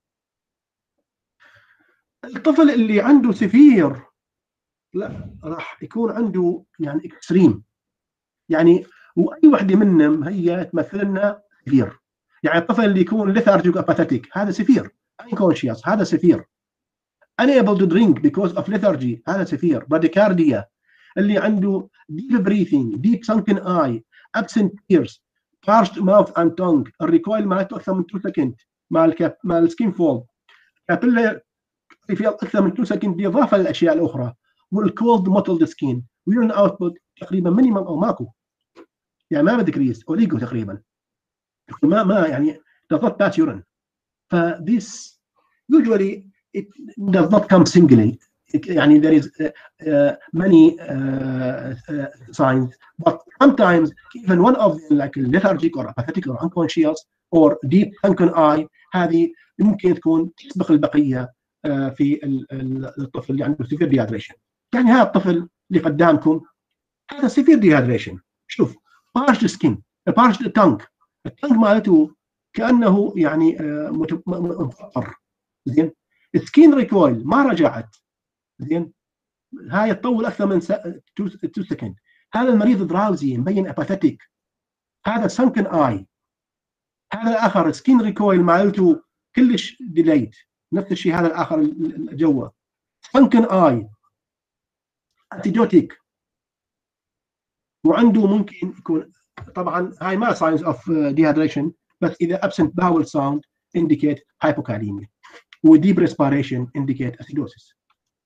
الطفل اللي عنده سفير لا راح يكون عنده يعني اكستريم، يعني واي وحده منهم هي تمثل لنا سفير. يعني الطفل اللي يكون lethargic apathetic هذا سفير، unconscious هذا سفير، unable to drink because of lethargy هذا سفير، bradycardia، اللي عنده deep breathing deep sunken eye absent tears parched mouth and tongue، الريكويل مالته اكثر من اثنين سكند مع الكاب مع السكين فولد، كابيلر ريفيل اكثر من اثنين سكند بالاضافه للاشياء الاخرى، والكولد موتلد سكين، ويورين اوتبوت تقريبا مينيمم او ماكو، يعني ما بدكريس اوليجو تقريبا، ما ما يعني does not pass urine. ف this usually it does not come singly، يعني there is uh, uh, many uh, uh, signs but sometimes even one of them like lethargic or apathetic or unconscious or deep sunken eye هذه ممكن تكون تسبق البقيه uh, في الطفل اللي عنده severe dehydration. يعني هذا الطفل اللي قدامكم هذا severe dehydration، شوف parched skin parched tongue، التنج مالته كانه يعني مفطر. زين. سكين ريكويل ما رجعت. زين. هاي تطول اكثر من اثنين سكند. هذا المريض دراوزي مبين اباثيتيك، هذا سانكن اي، هذا الاخر سكين ريكويل مالته كلش ديليت، نفس الشيء هذا الاخر جوا سانكن اي انتيدوتيك، وعنده ممكن يكون طبعا هاي ما signs of dehydration، بس اذا absent bowel sound indicate hypokalemia، و deep respiration indicate acidosis.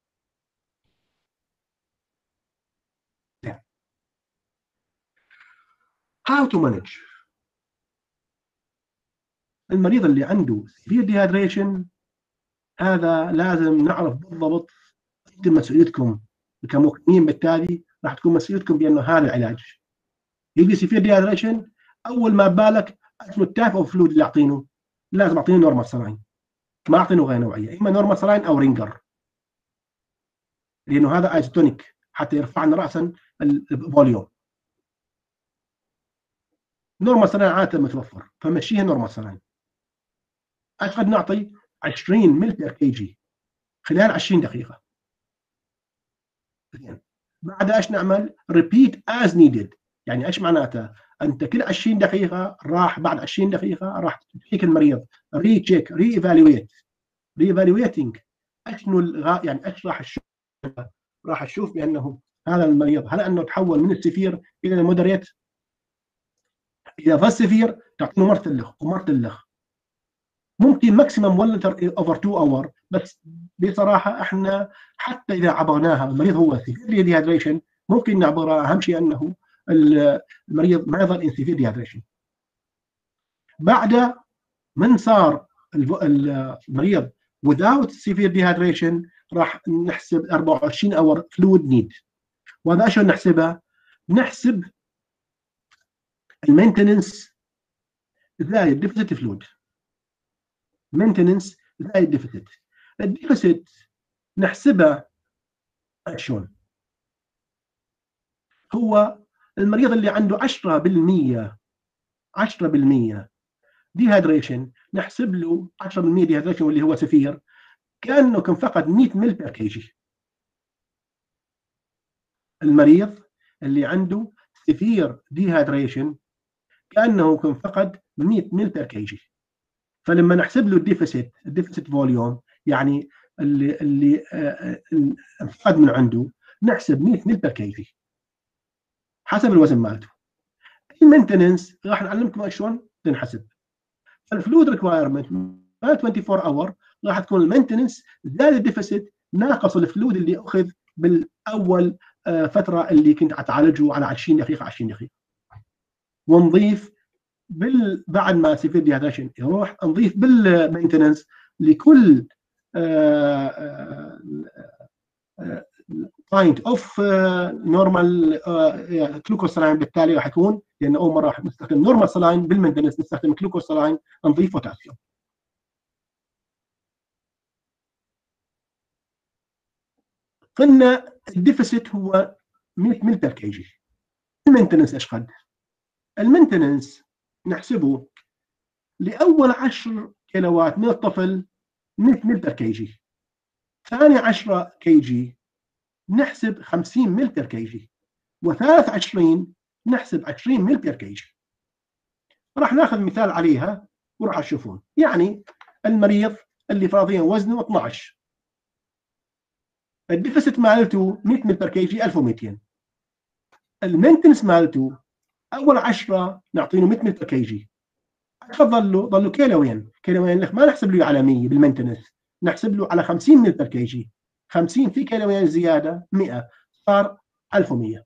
How to manage المريض اللي عنده severe dehydration؟ هذا لازم نعرف بالضبط، انتم مسؤوليتكم كمقيمين بالتالي راح تكون مسؤوليتكم بانه هذا العلاج. يجي severe dehydration اول ما ببالك اسمه التايب اوف فلويد اللي اعطينه، لازم اعطينه نورمال سلاين، ما اعطينه غير نوعيه، اما نورمال سلاين او رينجر، لانه هذا ايزوتونيك حتى يرفع لنا راسا الفوليوم. نورمال سلاين عاده متوفر، فمشيها نورمال سلاين. ايش قد نعطي؟ عشرين ملي بير كي جي خلال عشرين دقيقه. زين. بعد ايش نعمل؟ ريبيت از نيدد، يعني ايش معناته؟ انت كل عشرين دقيقه راح بعد عشرين دقيقه راح تجيك المريض ري تشيك ري ايفالويت ري ايفالويتنج شنو الغاء، يعني ايش راح تشوف؟ راح تشوف بانه هذا المريض هل انه تحول من السفير الى المودريت؟ اذا ظل سفير تعطيه مرتلخ ومرتلخ، ممكن ماكسيمم واحد لتر اوفر اثنين اور، بس بصراحه احنا حتى اذا عبرناها المريض هو سيفير ديهايدريشن ممكن نعبرها، اهم شيء انه المريض ما يظل ان سيفير ديهايدريشن. بعد من صار المريض without severe dehydration راح نحسب أربعة وعشرين اور فلويد نيد. وهذا شلون نحسبها؟ نحسب المينتننس زائد ديفيسيت فلويد، مينتننس زائد ديفيسيت. الديفيسيت نحسبها شلون؟ هو المريض اللي عنده عشرة بالمئة عشرة بالمئة ديهايدريشن نحسب له عشرة بالمئة ديهايدريشن واللي هو سفير كانه كان فقد مئة ملي بير كي جي. المريض اللي عنده سيفير ديهايدريشن كانه يكون فقد مئة مل بير كي جي. فلما نحسب له الديفيسيت الديفيسيت فوليوم يعني اللي اللي انفقد من عنده نحسب مئة مل بير كي جي حسب الوزن مالته. المينتننس راح نعلمكم شلون تنحسب. الفلويد ريكوايرمنت مال أربعة وعشرين اور راح تكون المينتننس زائد الديفيسيت ناقص الفلويد اللي اخذ بالاول فتره اللي كنت اتعالجه على عشرين دقيقه عشرين دقيقه. ونضيف بال بعد ما سيفير ديهايدريشن يروح نضيف بالمينتننس لكل بوينت اوف نورمال جلوكوسالاين. بالتالي راح يكون لان اول مره راح نستخدم نورمال سلاين بالمينتننس نستخدم جلوكوسالاين نضيف بوتاسيوم. قلنا الديفيسيت هو مئة مل بير كي جي. المينتننس ايش قد؟ المينتننس نحسبه لاول عشرة كيلوات من الطفل مئة مل بير كي جي. ثاني عشرة كي جي نحسب خمسين مل بير كي جي. وثالث عشرين نحسب عشرين مل بير كي جي. راح ناخذ مثال عليها وراح تشوفون. يعني المريض اللي فرضيا وزنه اثنعش الديفيسيت مالته مئة مل بير كي جي ألف ومئتين. المينتنس مالته اول عشرة نعطينه مئة مل بير كي جي. تفضل له ضلوا كيلوين كيلوين ما نحسب له على مية بالمينتنس نحسب له على خمسين مل بير كي جي. خمسين في كيلوين زياده مئة صار ألف ومئة.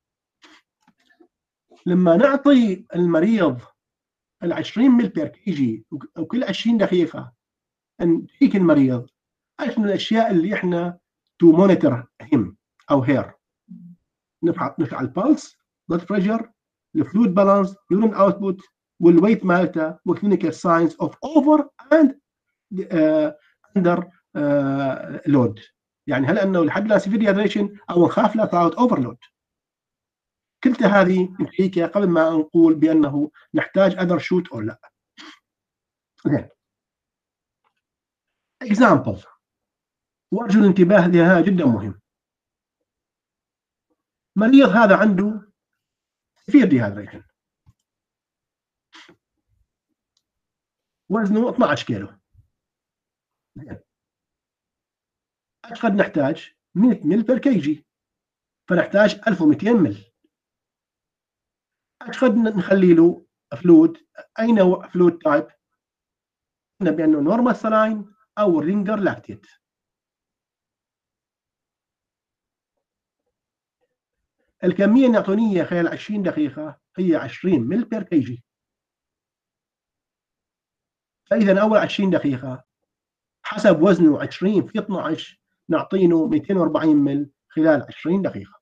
لما نعطي المريض ال عشرين مل بير كي جي وكل عشرين دقيقه نجيك المريض ايش من الاشياء اللي احنا تو مونيتور هيم او هير. نرفع نرفع البلس بلد بريشر الفلويد بالانس يورين اوتبوت والويت مالته والكلينيكال ساينز اوف اوفر اند اندر لود. يعني هل انه لحد لا سيفير ديهايدريشن او نخاف لا تعود اوفرلود. كلتا هذه نحكيها قبل ما نقول بانه نحتاج اذر شوت او لا. زين اكزامبل وارجو الانتباه لها جدا مهم. مريض هذا عنده سيفير ديهايدريشن وزنه اثنعش كيلو. زين ايش قد نحتاج؟ مئة مل بير كي جي. فنحتاج ألف ومئتين مل. ايش قد نخلي له فلويد؟ اي نوع فلويد تايب؟ قلنا بانه نورمال سلاين او رينجر لاكتيت. الكميه النيوتونيه خلال عشرين دقيقه هي عشرين مل بير كي جي. فاذا اول عشرين دقيقه حسب وزنه عشرين في اثنعش نعطينه مئتين وأربعين مل خلال عشرين دقيقه.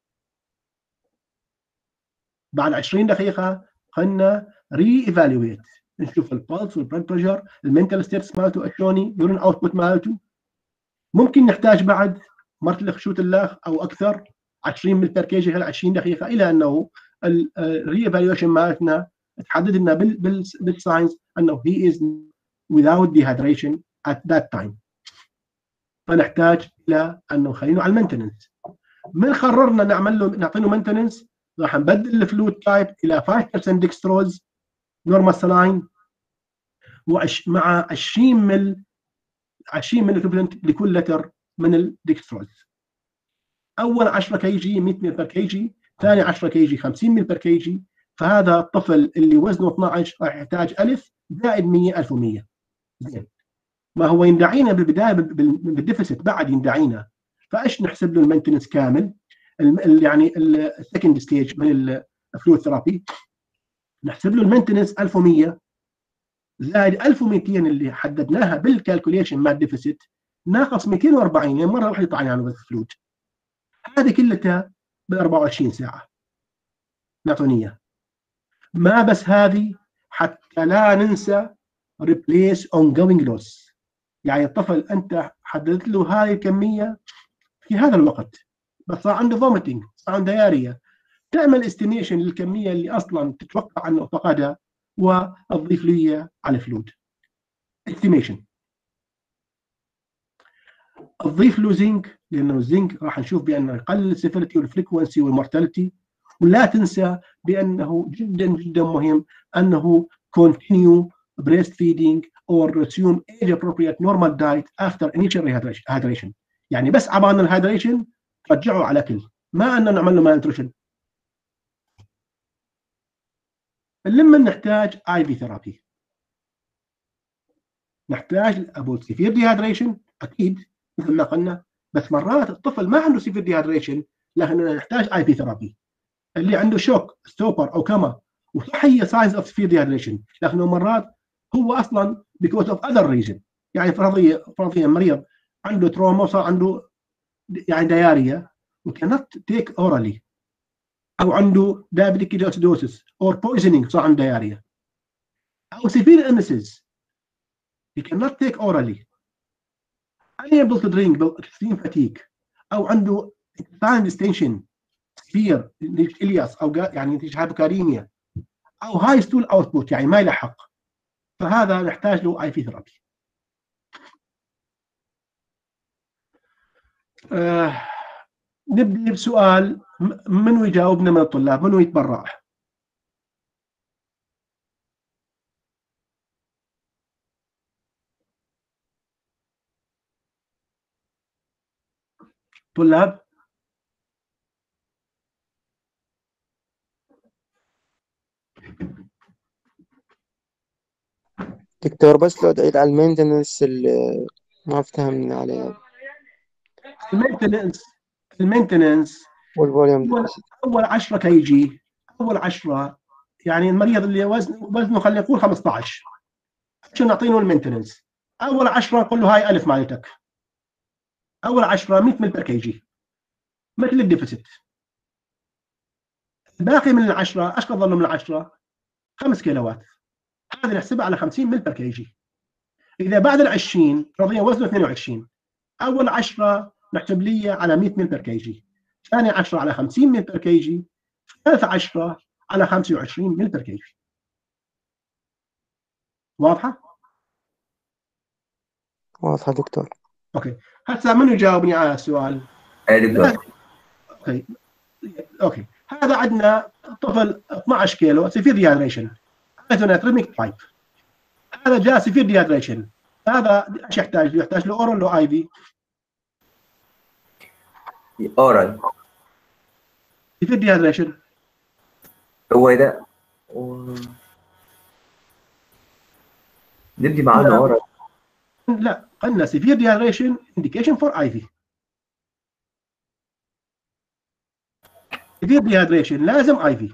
بعد عشرين دقيقه خلنا ري ايفالويت نشوف البلس والبلد بريشر المنتال ستيتس مالته شلوني يورين اوتبوت مالته. ممكن نحتاج بعد مرتلخ شوت الله او اكثر عشرين مل بير كي جي خلال عشرين دقيقه الى انه الري ايفالويشن مالتنا تحدد لنا بالساينس انه هي از without dehydration at that time. فنحتاج الى انه نخلينه على المينتننس. من قررنا نعمل له نعطيه مينتننس راح نبدل الفلويد تايب الى خمسة بالمئة ديكستروز نورمال سلاين ومع عشرين مل عشرين مل ايكوفلنت لكل لتر من الديكستروز. اول عشرة كي جي مئة مل بير كي جي، ثاني عشرة كي جي خمسين مل بير كي جي. فهذا الطفل اللي وزنه اثنعش راح يحتاج ألف زائد مئة ألف ومئة. زين ما هو يندعينا بالبدايه بالديفيسيت بعد يندعينا. فايش نحسب له المينتنس كامل يعني السكند ستيج من الفلويد ثيرابي. نحسب له المينتنس ألف ومئة زائد ألف ومئتين اللي حددناها بالكالكوليشن مع الديفيسيت ناقص مئتين وأربعين يعني مره واحده يطلع عنه الفلويد. هذه كلها ب أربعة وعشرين ساعه نعطونيه. ما بس هذه حتى لا ننسى replace ongoing loss. يعني الطفل انت حددت له هاي الكميه في هذا الوقت بس صار عنده vomiting صار عنده دياريا تعمل استيميشن للكميه اللي اصلا تتوقع انه فقدها وتضيف لي على فلود استيميشن. تضيف له زنك لانه الزنك راح نشوف بانه يقلل السيفيرتي والفريكونسي والمورتاليتي ولا تنسى بانه جدا جدا مهم انه continue breastfeeding or resume age appropriate normal diet after initial hydration. يعني بس عبان الهيدريشن رجعوا على اكل، ما ان نعمل له مالنتريشن. لما نحتاج اي في ثيرابي نحتاج ابو سيفير ديهايدريشن اكيد مثل ما قلنا، بس مرات الطفل ما عنده سيفير ديهايدريشن لكن نحتاج اي في ثيرابي. اللي عنده شوك ستوبر او كما وصح هي ساينز اوف سيفير ديهايدريشن، لكنه مرات هو اصلا because of other reason. يعني فرضيا فرضيا مريض عنده تروما وصار عنده يعني دياريا وكانت تيك اورالي، او عنده diabetic ketoacidosis or poisoning صار عنده دياريا، او severe illnesses he cannot take orally، unable to drink extreme fatigue، او عنده intestinal distension severe الياس او يعني نتيجه هايبوكاليميا، او هاي ستول اوتبوت يعني ما يلحق، فهذا نحتاج له اي في ثيرابي. آه نبدي بسؤال، منو يجاوبنا من الطلاب؟ منو يتبرع؟ طلاب؟ دكتور بس لو تعيد على المينتنس اللي ما فهمنا عليه. المينتننس المينتننس والفوليوم اول ديفيسيت. اول عشرة كي جي، اول عشرة يعني المريض اللي وزن وزنه خلينا نقول خمسة عشر، شو نعطينه المينتننس؟ اول عشرة نقول له هاي الف مالتك، اول عشرة مية مل بر كي جي مثل الديفيسيت. الباقي من العشرة ايش ظل من العشرة؟ خمس كيلوات، هذه نحسبها على خمسين مل بر كي جي. اذا بعد ال عشرين فرضيا وزنه اثنين وعشرين، اول عشرة نحسب لي على مية مل بر كي جي، ثاني عشرة على خمسين مل بر كي جي، ثالث عشرة على خمسة وعشرين مل بر كي جي. واضحه؟ واضحة دكتور. اوكي، هسه من يجاوبني على السؤال؟ اي دكتور. اوكي اوكي هذا عندنا طفل اثنعش كيلو سيفير ديهايدريشن، ايزوناتريميك تايب، هذا جاء سيفير ديهايدريشن، هذا ايش يحتاج له؟ يحتاج له اورال لو اي في؟ اورال. سيفير ديهايدريشن هو اذا و... نبدي معانا اورال. لا قلنا سيفير ديهايدريشن انديكيشن فور اي في. سيفير ديهايدريشن لازم اي في.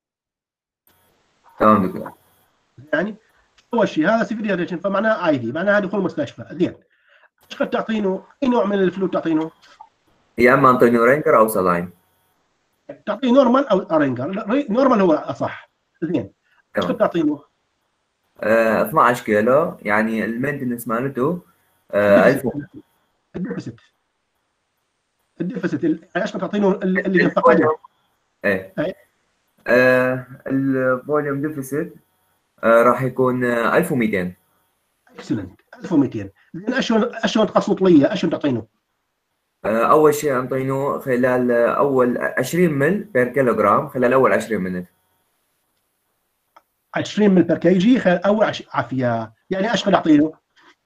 تمام دكتور. يعني اول شيء هذا سيفير ديهايدريشن فمعناه اي في، معناه هذا يدخل المستشفى. زين ايش قد تعطينه؟ اي نوع من الفلويد تعطينه؟ يا اما انطونيو رينجر او سلاين. تعطيه نورمال او ارينجر؟ نورمال هو اصح. زين ايش قد تعطينه؟ آه اثنعش كيلو، يعني المينتنس مالته آه ألف. الديفيسيت الديفيسيت ايش قد تعطينه اللي ينفقده؟ ايه آه الفوليوم ديفيسيت آه راح يكون آه ألف ومئتين. اكسلنت، ألف ومئتين. زين اشلون اشلون تقسط لي؟ اشلون تعطينه؟ آه اول شيء انطينه خلال اول عشرين مل بير كيلوغرام خلال اول عشرين مل. عشرين مل بر كي جي خلال اول عش... عافيه. يعني ايش قد اعطينه؟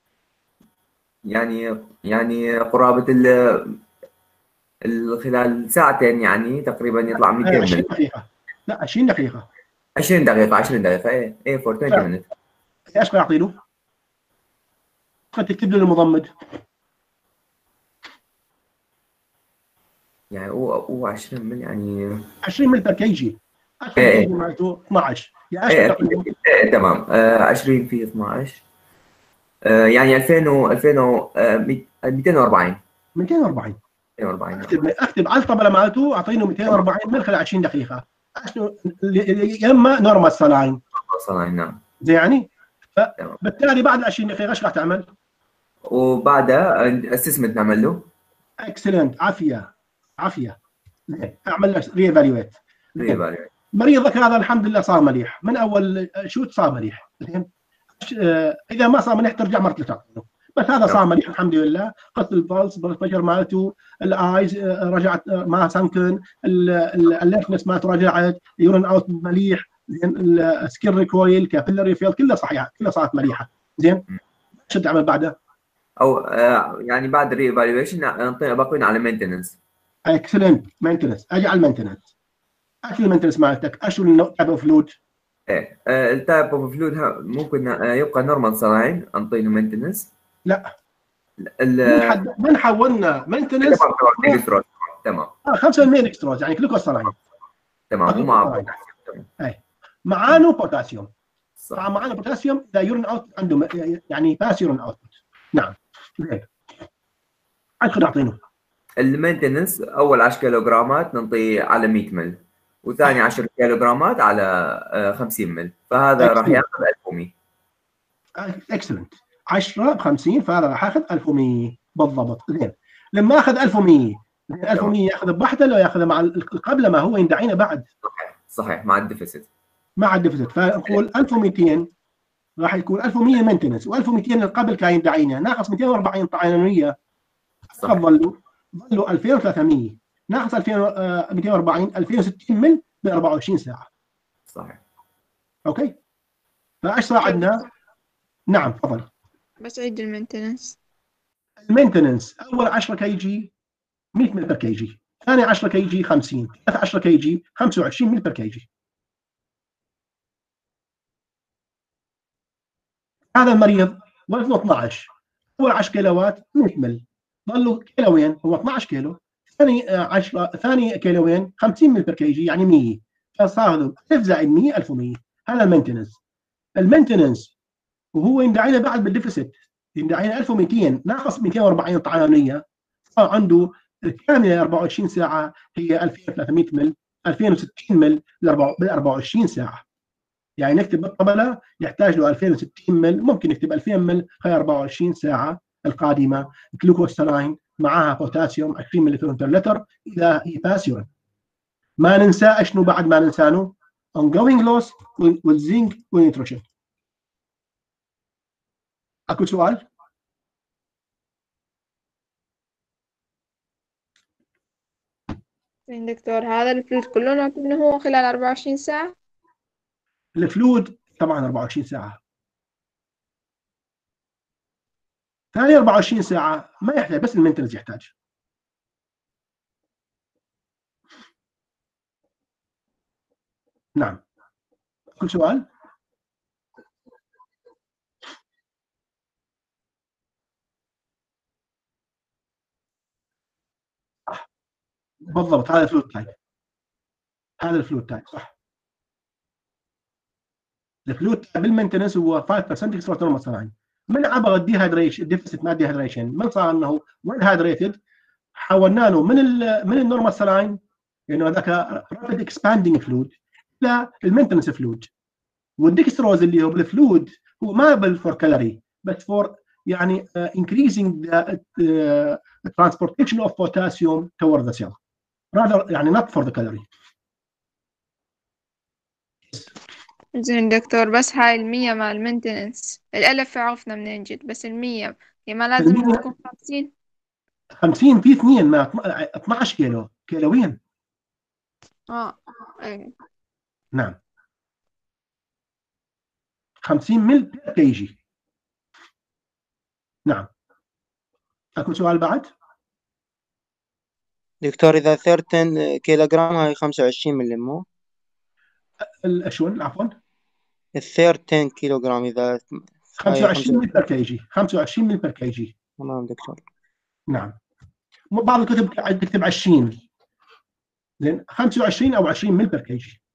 يعني يعني قرابه ال خلال ساعتين يعني تقريبا يطلع مئتين عشرين مل. دقيقه. لا عشرين دقيقه. عشرين دقيقة عشرين دقيقة ايه ايه فور عشرين minutes. ايش قد اعطينه؟ قد تكتب له المضمد. يعني هو هو عشرين مل يعني عشرين مل بر كي جي. عشرين ايه كي جي معناته اثنعش. يعني ايش ايه, قد تعطينه؟ إيه تمام. آه عشرين في اثنعش آه يعني ألفين و ألفين و مئتين وأربعين. مئتين وأربعين. مئتين وأربعين. اكتب اكتب على الطبله مالته اعطينه مئتين وأربعين مل خلال عشرين دقيقه. يا اما نورمال سلاين. صلاين نعم. زي يعني فبالتالي بعد عشرين دقيقه ايش راح تعمل؟ وبعدها اسسمنت نعمل له. اكسلنت، عافيه عافيه. اعمل له ري ايفالويت. ريفاليويت. مريضك هذا الحمد لله صار مليح، من اول شوت صار مليح. زين اذا ما صار مليح ترجع مره ثالثه تعطينه، بس هذا صار مليح الحمد لله. قص البلس بالفجر مالته، الايز رجعت ما سانكن، الاليرتنس مالته رجعت، يورين اوت مليح، زين السكين ريكويل كابيلاري فيل كلها صحيحه، كلها صارت مليحه. زين شو بدي اعمل بعدها؟ او آه يعني بعد الري ايفالويشن باقيين على مينتننس. اكسلنت مينتنس. اجي على المينتنس. اكل المينتنس مالتك اشو التايب اوف فلود؟ ايه التايب اوف فلود ممكن يبقى نورمال سلاين انطينه مينتنس. لا ال من حد من حولنا مينتنس تمام اه خمسة بالمئة اكستروز يعني جلوكوز سلاين. تمام ومع اي معانه بوتاسيوم. طبعا معانه بوتاسيوم اذا يورين اوت عنده يعني باس يورين اوت. نعم زين ادخل اعطينه المينتنس اول عشرة كيلوغرامات نعطيه على مية مل، وثاني عشرة كيلوغرامات على خمسين مل، فهذا راح ياخذ ألف ومئة. اكسلنت. عشرة ب خمسين فهذا راح ياخذ ألف ومئة بالضبط. زين لما اخذ ألف ومئة ألف ومئة ياخذ بوحده لو ياخذ مع قبل ما هو يندعينا بعد؟ صحيح صحيح مع الديفيسيت. مع الديفيسيت فنقول ألف ومئتين راح يكون ألف ومئة مينتنس، و ألف ومئتين قبل كان يندعينا، ناقص مئتين وأربعين طعانيه ظلوا ظلوا ألفين وثلاثمئة، ناقص ألفين ومئتين وأربعين ألفين وستين مل ب أربعة وعشرين ساعه. صحيح اوكي فايش صار عندنا؟ نعم تفضل. بس عيد المينتنس. المينتنس اول عشرة كي جي مئة مل بر كي جي، ثاني عشرة كي جي خمسين، ثالث عشرة كي جي خمسة وعشرين مل بر كي جي. هذا المريض وزنه اثنعش، اول عشرة كيلوات مئة مل، ظلوا كيلوين هو اثنعش كيلو، ثاني عشرة ثاني كيلوين خمسين مل بر كي جي يعني مئة، فصار ألف زائد مئة ألف ومئة. هذا المينتنس. المينتنس وهو يندعينا بعد بالديفيسيت، يندعينا ألف ومئتين ناقص مئتين وأربعين طعانيه، صار عنده الكامله أربعة وعشرين ساعه هي ألفين وثلاثمئة مل، ألفين وستين مل بال أربعة وعشرين ساعه. يعني نكتب بالطبله يحتاج له ألفين وستين مل، ممكن نكتب ألفين مل خلال أربعة وعشرين ساعه القادمه جلوكوز سلاين معها بوتاسيوم عشرين ملي بر لتر الى ايباسيون. ما ننسى اشنو بعد ما ننسانه؟ ongoing loss والزنك والنيتروجين. اكو سؤال؟ دكتور هذا الفلوس كله نعطيه هو خلال أربعة وعشرين ساعة؟ الفلود طبعا أربعة وعشرين ساعة. ثاني أربعة وعشرين ساعة ما يحتاج، بس المينتنس يحتاج. نعم. كل سؤال؟ بالضبط هذا الفلود تايب. هذا الفلود تايب صح. الفلود تايب بالمينتنس هو خمسة بالمئة اكسترا نورمال سلاين. من عبر الديهايدريشن الديفيسيت مال ديهايدريشن، من صار انه وين هايدريتد حولنا له من ال من النورمال سلاين لانه هذاك رابيد اكسباندينج فلود الى المينتنس فلود. والديكستروز اللي هو بالفلود هو ما بالفور كالوري بس فور يعني uh, increasing the uh, transportation of potassium toward the cell rather يعني not for the calorie. زين دكتور بس هاي المية مع المينتنس الألف عرفنا منين جد، بس المية هي ما لازم تكون خمسين؟ خمسين في اثنين ما اثنعش كيلو كيلوين. اه ايه نعم خمسين مل بير كي جي. نعم. اكو سؤال بعد؟ دكتور إذا ثلاثة كيلوغرام هاي خمسة وعشرين ملي مو؟ شو عفوا؟ ثلاثة كيلوغرام إذا خمسة وعشرين مل بير كي جي. خمسة وعشرين مل بير كي جي. تمام دكتور. نعم. بعض الكتب تكتب عشرين. زين خمسة وعشرين او عشرين مل بير كي جي.